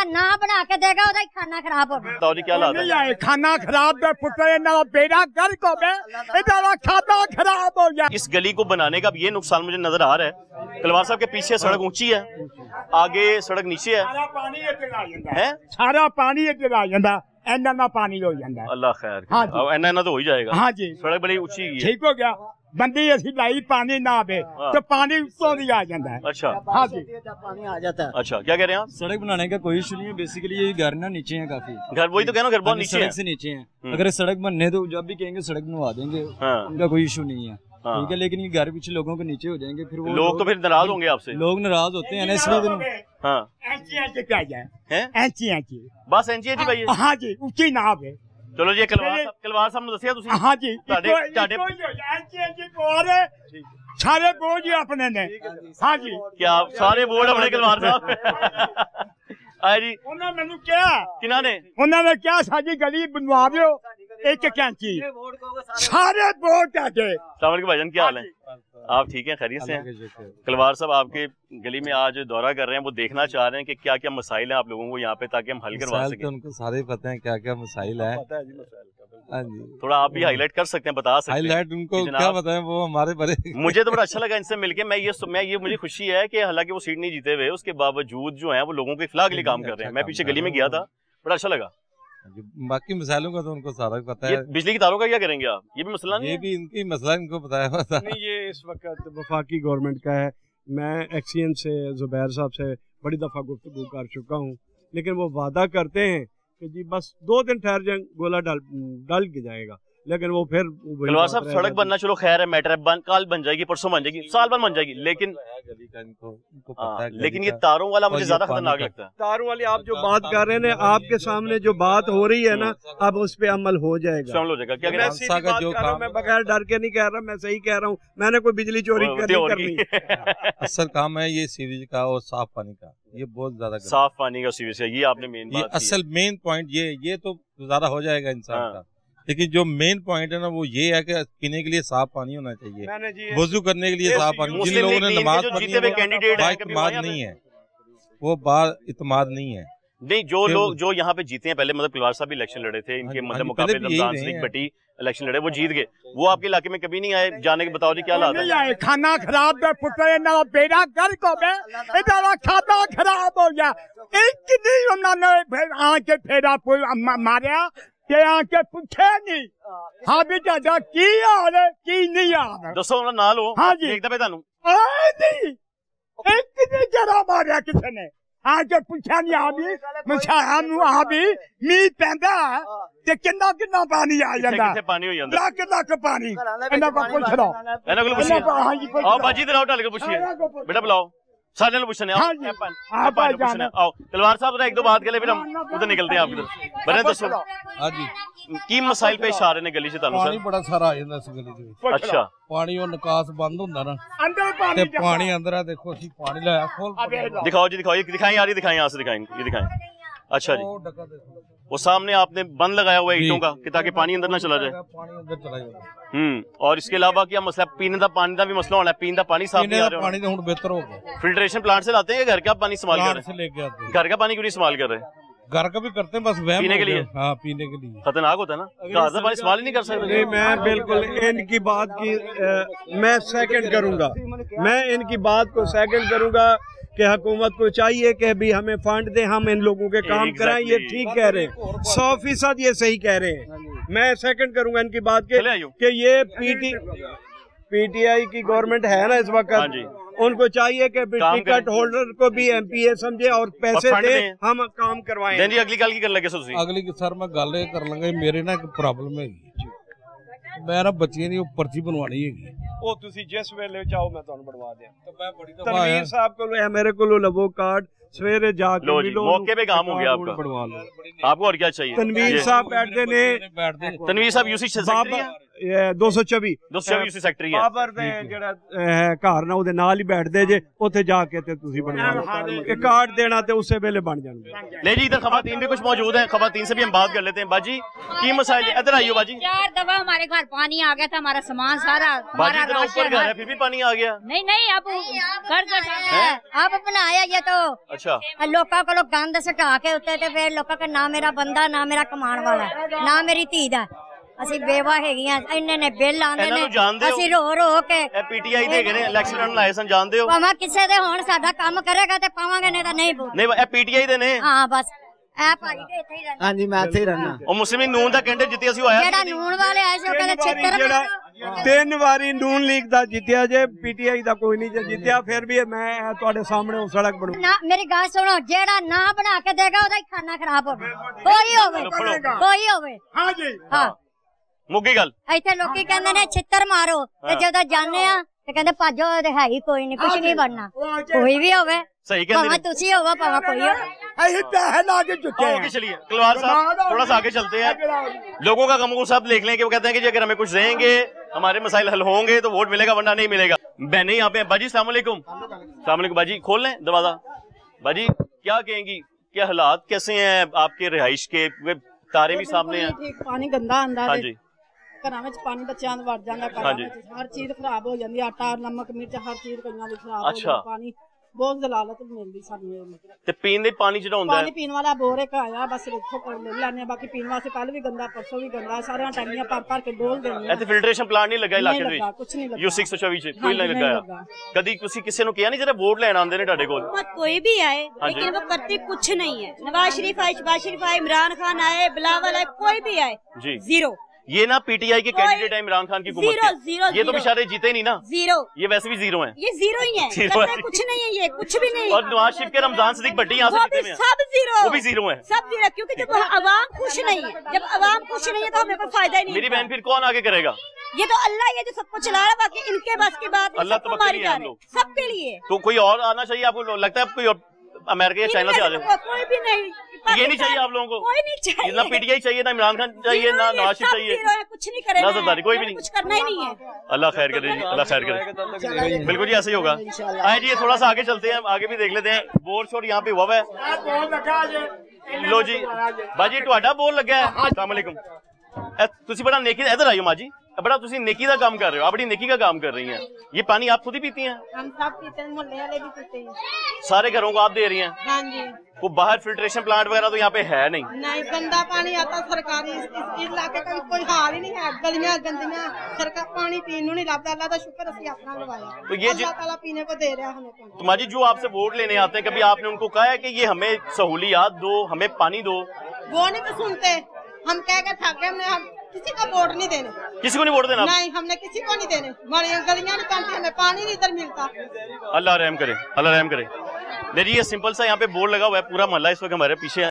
ना बना के देगा ओदा खाना खराब हो गया। तो क्या हालात है? खाना खराब दे पुत्र ना बेड़ा गर्क हो गया, इधर खाता खराब हो गया। इस गली को बनाने का ये नुकसान मुझे नजर आ रहा है। तलवार साहब के पीछे सड़क ऊंची है, आगे सड़क नीचे है, सारा पानी इधर आ जाता, इन्ना पानी हो जाता। अल्लाह खैर, हाँ इन्ना तो हो ही जाएगा। हाँ जी, सड़क बड़ी ऊंची है, ठीक हो गया। बंदी ऐसी लाई पानी ना आवे तो पानी उत्तों भी आ जाता है। अच्छा हाँ जी, पानी आ जाता है। अच्छा, क्या कह रहे हैं आप? सड़क बनाने का कोई इशू नहीं है, बेसिकली ये घर ना नीचे है काफी। घर वही तो कह रहा हूँ, घर बहुत नीचे है, सड़क से नीचे है। अगर सड़क बनने तो जब भी कहेंगे सड़क बनवा देंगे, उनका कोई इशू नहीं है। ठीक है, लेकिन ये घर पीछे लोगों के नीचे हो जाएंगे, फिर वो लोग तो फिर नाराज होंगे आपसे। लोग नाराज होते हैं ना, इसलिए बस एंची भाई। हाँ जी, ऊंची ना आवे। चलो जी, कलवार साहब ने दसिया तुसी। हाँ जी, सारे बोझ अपने ने। हाँ जी, क्या सारे बोर्ड अपने कलवार साहब? आए जी, उन्होंने मैनू क्या किन्होंने उन्होंने क्या साडी गली बनवा दो एक कैंची, सारे बोर्ड आके। सलाम भाईजान, क्या हाल है? आप ठीक हैं, खैरियत से हैं? कलवार साहब आपके गली में आज दौरा कर रहे हैं, वो देखना चाह रहे हैं कि क्या क्या मसाइल हैं आप लोगों को यहाँ पे, ताकि हम हल करवा सकें। तो उनको सारे पता है क्या क्या मसाइल है। हाँ जी, थोड़ा आप भी हाईलाइट कर सकते हैं, बता सकते हैं। हाईलाइट उनको क्या बताएं, वो हमारे बड़े। मुझे तो बड़ा अच्छा लगा इनसे मिलके। मुझे खुशी है कि हालांकि वो सीट नहीं जीते हुए, उसके बावजूद जो है वो लोगों के खिलाफ के लिए काम कर रहे हैं। मैं पीछे गली में गया था, बड़ा अच्छा लगा। बाकी मसालों का तो उनको सारा पता है। बिजली की तारों का क्या करेंगे आप? ये भी मसला नहीं ये है? भी इनकी मसला इनको बताया हुआ था। नहीं, ये इस वक्त वफाकी गवर्नमेंट का है। मैं एक्सीएन से जुबैर साहब से बड़ी दफ़ा गुफ्तगू कर चुका हूँ, लेकिन वो वादा करते हैं कि जी बस 2 दिन ठहर जाए, गोला डाल के जाएगा, लेकिन वो फिर कलवार साहब सड़क बनना चलो खैर है, मैटर है, कल बन जाएगी, परसों बन जाएगी, साल भर बन जाएगी, लेकिन लेकिन ये तारों वाला मुझे ज्यादा खतरनाक लगता है। तारों वाली आप जो बात कर रहे हैं, आपके सामने जो बात हो रही है ना, अब उस पे अमल हो जाएगा। हो जाएगा। क्या मैं सीधी बात कर रहा हूं, मैं बगैर डर के नहीं कह रहा, मैं सही कह रहा हूँ। मैंने कोई बिजली चोरी करनी। असल काम है ये सीवेज का और साफ पानी का, ये बहुत ज्यादा साफ पानी का सीवेज का, ये आपने मेन बात, असल मेन पॉइंट ये तो गुजारा हो जाएगा इंसान का, लेकिन जो मेन पॉइंट है ना वो ये है कि पीने के लिए साफ पानी होना चाहिए, वजू करने के लिए साफ पानी। जिन लोगों ने नमाज पढ़ी है इत्माद नहीं है, वो बात इत्माद नहीं है। नहीं, जो लोग जो यहाँ पे जीते हैं, पहले मतलब कलवार साहब भी इलेक्शन लड़े थे, इनके मतलब मुकाबले रमजान सिद्दीक भट्टी इलेक्शन लड़े, वो जीत गए। वो आपके इलाके में कभी नहीं आए? जाने के बताओ जी, क्या हालात है? खाना खराब दे पुत्र ना बेड़ा गर्क हो गया, इधर खाता खराब हो गया। एक नहीं उन्होंने आके फेरा मारिया के आके पूछे नहीं, हाँ भी दादा की हाल है की नहीं हाल। दसो ना लो। हाँ जी, देखता पे तानू नहीं एक ने जरा मारिया किसी ने, आके पूछा नहीं। आ भी मीह पैंदा ते किन्ना किन्ना पानी आ जाता, पानी हो जाता, लख पानी। इन्हां को पूछ लो, इन्हां को पूछिए। आओ बाजी इधर आओ, ढल के पूछिए, बेटा बुलाओ सारे ने पूछने। आओ तलवार साहब, एक दो बात के लिए फिर हम उधर निकलते हैं आप इधर। बने दसो हाँ जी, की मसाइल पेश आ रहे ने गली से? पानी बड़ा सारा आ जाता इस गली दे। अच्छा, पानी और निकास बंद होंदा ना, अंदर पानी ते पानी अंदर है। देखो ਅਸੀਂ पानी लाया खोल, दिखाओ जी, दिखाओ, ये दिखाएं यार, ये दिखाएं, यहाँ से दिखाएंगे, ये दिखाएं। अच्छा जी, वो सामने आपने बंद लगाया हुआ है ईंटों का कि ताकि पानी अंदर ना चला जाए। पानी अंदर चला जाए। और इसके अलावा क्या मसला? पीने का पानी का भी मसला होना है, पीने का पानी साफ नहीं आ रहा। पानी तो हुन बेहतर हो गया। फिल्ट्रेशन प्लांट से लाते हैं, घर का पानी इस्तेमाल कर रहे हैं? घर का पानी क्यों नहीं इस्तेमाल कर रहे? घर का भी करते हैं, बस पीने के लिए। हाँ, पीने के लिए खतरनाक होता है ना, घर का पानी इस्तेमाल ही नहीं कर सकते। नहीं, मैं बिल्कुल इनकी बात की मैं सेकंड करूंगा, मैं इनकी बात को सेकंड करूंगा कि हुकूमत को चाहिए कि भी हमें फंड दे, हम इन लोगों के काम कराएं। ये ठीक कह रहे हैं, 100% ये सही कह रहे हैं। मैं सेकंड करूंगा इनकी बात के कि ये पीटीआई की गवर्नमेंट है ना इस वक्त, उनको चाहिए कि टिकट होल्डर को भी एमपीए समझे और पैसे दे, हम काम करवाएं। अगली गल की कर लगे अगली सर मैं गल कर लंगा, मेरे ना एक प्रॉब्लम है, मैं ना बच्चियां दी पर्ची बनवानी है। ਉਹ ਤੁਸੀਂ ਜਿਸ ਵੇਲੇ ਚਾਹੋ ਮੈਂ ਤੁਹਾਨੂੰ ਬਣਵਾ ਦਿਆਂ। तो मैं बड़ी तनवीर साहब को मेरे को लवो कार्ड सवेरे जाके मिलो, मौके पे काम हो गया आपका, बनवा लो। आपको और क्या चाहिए? तनवीर साहब बैठते ने, तनवीर साहब यूसी 224 224 ਸੈਕਟਰੀ ਹੈ ਬਾਬਰ ਦੇ ਜਿਹੜਾ ਘਰ ਨਾ ਉਹਦੇ ਨਾਲ ਹੀ ਬੈਠਦੇ ਜੇ ਉੱਥੇ ਜਾ ਕੇ ਤੇ ਤੁਸੀਂ बनवा लो ये कार्ड देना तो उसी वेले बन जाएंगे। ले जी इधर खवातीन भी कुछ मौजूद हैं, खवातीन से भी हम बात कर लेते हैं। बाजी की मसाइल, इधर आइयो बाजी। 4 दफा हमारे घर पानी आ गया था, हमारा सामान सारा, बाजी इतना ऊपर घर है फिर भी पानी आ गया? नहीं अब घर अब बनाया ये तो अच्छा लोगों को लोग गंद सटा के उत्ते ते फिर लोगों का ना मेरा बंदा ना मेरा कमान वाला ना मेरी धी दा ਅਸੀਂ ਬੇਵਾ ਹੈਗੀਆਂ ਇੰਨੇ ਨੇ ਬਿੱਲ ਆਉਂਦੇ ਨੇ ਅਸੀਂ ਰੋ ਰੋ ਕੇ ਇਹ ਪੀਟੀਆਈ ਦੇ ਹੈਗੇ ਨੇ ਇਲੈਕਸ਼ਨ ਲੜਨ ਆਏ ਸਨ ਜਾਣਦੇ ਹੋ ਭਾਵੇਂ ਕਿਸੇ ਦੇ ਹੁਣ ਸਾਡਾ ਕੰਮ ਕਰੇਗਾ ਤੇ ਪਾਵਾਂਗੇ ਨਹੀਂ ਤਾਂ ਨਹੀਂ ਨਹੀਂ ਇਹ ਪੀਟੀਆਈ ਦੇ ਨੇ ਹਾਂ ਬਸ ਐ ਭਾਈ ਤੇ ਇੱਥੇ ਹੀ ਰਹਿਣਾ ਹਾਂਜੀ ਮੈਂ ਇੱਥੇ ਹੀ ਰਹਿਣਾ ਉਹ ਮੁਸਲਿਮ ਨੂਨ ਦਾ ਕੈਂਡੀਡੇਟ ਜਿੱਤਿਆ ਸੀ ਉਹ ਆਇਆ ਜਿਹੜਾ ਨੂਨ ਵਾਲੇ ਆਏ ਸੀ ਉਹ ਕਹਿੰਦੇ ਛਿੱਤਰ 3 ਵਾਰੀ ਨੂਨ ਲੀਗ ਦਾ ਜਿੱਤਿਆ ਜੇ ਪੀਟੀਆਈ ਦਾ ਕੋਈ ਨਹੀਂ ਜੇ ਜਿੱਤਿਆ ਫਿਰ ਵੀ ਮੈਂ ਤੁਹਾਡੇ ਸਾਹਮਣੇ ਉਹ ਸੜਕ ਬਣੂ ਨਾ ਮੇਰੀ ਗੱਲ ਸੁਣੋ ਜਿਹੜਾ ਨਾ ਬਣਾ ਕੇ ਦੇਗਾ ਉਹਦਾ ਹੀ ਖਾਣਾ ਖਰਾਬ ਹੋਵੇ ਕੋਈ ਹੋਵੇ ਹਾਂਜੀ ਹਾਂ ਮੁੱਗੀ ਗੱਲ ਇੱਥੇ ਲੋਕੀ ਕਹਿੰਦੇ ਨੇ ਛਿੱਤਰ ਮਾਰੋ ਤੇ ਜਦੋਂ ਜਾਂਦੇ ਆ ਤੇ ਕਹਿੰਦੇ ਭਾਜੋ ਤੇ ਹੈ ਹੀ ਕੋਈ ਨਹੀਂ ਕੁਝ ਨਹੀਂ ਬਣਨਾ ਕੋਈ ਵੀ ਹੋਵੇ सही कहते भावे तुसी होगा भावे कोई हो ਅਸੀਂ ਪੈਸੇ ਲਾ ਕੇ ਚੁੱਕੇ ओके चलिए कलवार साहब थोड़ा सा आगे चलते हैं लोगों का गम सब देख लें कि वो कहते हैं कि अगर हमें कुछ देंगे हमारे मसाइल हल होंगे तो वोट मिलेगा वरना नहीं मिलेगा। बहने यहाँ पे बाजी सलाम अलैकुम बाजी खोल लें दरवाजा। बाजी क्या कहेंगी, क्या हालात कैसे हैं आपके रिहाइश के, तारे भी सामने हैं, पानी गंदा आंदा हाँ जी ਘਰਾਂ ਵਿੱਚ ਪਾਣੀ ਬੱਚਿਆਂ ਦਾ ਵੜ ਜਾਂਦਾ, ਘਰਾਂ ਵਿੱਚ ਹਰ ਚੀਜ਼ ਖਰਾਬ ਹੋ ਜਾਂਦੀ, ਆਟਾ ਨਮਕ ਮਿਰਚ ਹਰ ਚੀਜ਼ ਕਈਆਂ ਦੀ ਖਰਾਬ ਹੋ ਜਾਂਦੀ, ਪਾਣੀ ਬਹੁਤ ਜ਼ਲਾਲਤ ਮਿਲਦੀ ਸਾਨੂੰ। ਤੇ ਪੀਣ ਦੇ ਪਾਣੀ ਜਿਹੜਾ ਹੁੰਦਾ ਪਾਣੀ ਪੀਣ ਵਾਲਾ ਬੋਰ ਇੱਕ ਆਇਆ ਬਸ ਇੱਥੋਂ ਕਰ ਲੈ ਲੈਣੇ, ਬਾਕੀ ਪੀਣ ਵਾਸਤੇ ਕੱਲ ਵੀ ਗੰਦਾ ਪਰਸੋਂ ਵੀ ਗੰਦਾ, ਸਾਰਿਆਂ ਟਾਈਆਂ ਭਰ ਕੇ ਡੋਲ ਦੇਣੀ। ਇੱਥੇ ਫਿਲਟਰੇਸ਼ਨ ਪਲਾਂਟ ਨਹੀਂ ਲੱਗਾ ਇਲਾਕੇ ਦੇ ਵਿੱਚ? ਕੁਝ ਨਹੀਂ ਲੱਗਾ ਯੂ 624 ਚ ਕੋਈ ਨਹੀਂ ਲੱਗਾ। ਕਦੀ ਤੁਸੀਂ ਕਿਸੇ ਨੂੰ ਕਿਹਾ ਨਹੀਂ ਜਿਹੜਾ ਵੋਟ ਲੈਣ ਆਉਂਦੇ ਨੇ ਤੁਹਾਡੇ ਕੋਲ? कोई भी आए लेकिन वो करती कुछ नहीं है। नवाज शरीफ आए, शहबाज शरीफ आए, इमरान खान आए, बिलावल आए, कोई भी आए जी जीरो। ये ना पीटीआई के कैंडिडेट है इमरान खान की हुकूमत के, ये तो बेचारे जीते नहीं ना, जीरो, ये वैसे भी जीरो हैं, ये जीरो ही है, करते कुछ नहीं है, ये कुछ भी नहीं। और नवाज शरीफ के रमजान सिद्दीक भट्टी यहाँ से जीते हैं, सब जीरो, वो भी जीरो हैं, सब जीरो, क्योंकि जब अवाम खुश नहीं है, जब अवाम खुश नहीं है तो हमें कोई फायदा ही नहीं। मेरी बहन फिर कौन आगे करेगा? ये तो अल्लाह ही है जो सबको चला रहा है, बाकी इनके बस की बात नहीं, अल्लाह तो बकरी है हम लोग सबके लिए। तो कोई और आना चाहिए आपको लगता है? कोई और अमेरिका या चाइना से आ जाए? कोई भी नहीं, ये नहीं चाहिए आप लोगों को? कोई नहीं चाहिए, ना पीटीआई चाहिए, ना इमरान खान चाहिए, ना नवाज शरीफ चाहिए, कुछ नहीं करेगा, ना सरदारी, कोई भी नहीं, कुछ करना ही नहीं है। अल्लाह खैर करे जी, अल्लाह खैर करे। बिल्कुल जी ऐसे ही होगा। आए जी थोड़ा सा आगे चलते हैं, आगे भी देख लेते हैं। बोर्ड शोर यहाँ पे हुआ है। लो जी बाजी ਤੁਹਾਡਾ ਬੋਲ ਲੱਗਾ ਹੈ। अस्सलाम वालेकुम। ਤੁਸੀਂ ਬੜਾ नेकी इधर आइयो माँ जी, बड़ा तुसी नेकी का काम कर रहे हो, आप बड़ी नेकी का काम कर रही हैं। ये पानी आप खुद ही पीती हैं? हम सब पीते हैं, मोहल्ले वाले भी पीते हैं, सारे घरों को आप दे रही हैं? हाँ जी। वो बाहर फिल्ट्रेशन प्लांट वगैरह तो यहाँ पे है नहीं? नहीं, गंदा पानी आता सरकारी, इस इलाके का कोई हाल ही नहीं है, गलियां गंदियां, सरकार पानी पीने नहीं लगता। अल्लाह का शुक्र असी अपना लवाया, तो ये अल्लाह ताला पीने को दे रहा है हमें। तो माँ जी जो आपसे वोट लेने आते हैं, कभी आपने उनको कहा है कि ये हमें सहूलियात दो, हमें पानी दो? वो नहीं तो सुनते, हम कह के थक गए, हमने हम किसी को वोट नहीं देने, किसी को नहीं वोट देना? नहीं हमने किसी को नहीं देने, हमारी गलियां नहीं बनती, हमें पानी नहीं इधर मिलता। अल्लाह रहम करे, अल्लाह रहम करे। देखिए ये सिंपल सा यहाँ पे बोर्ड लगा हुआ है, पूरा मोहल्ला इस वक्त हमारे पीछे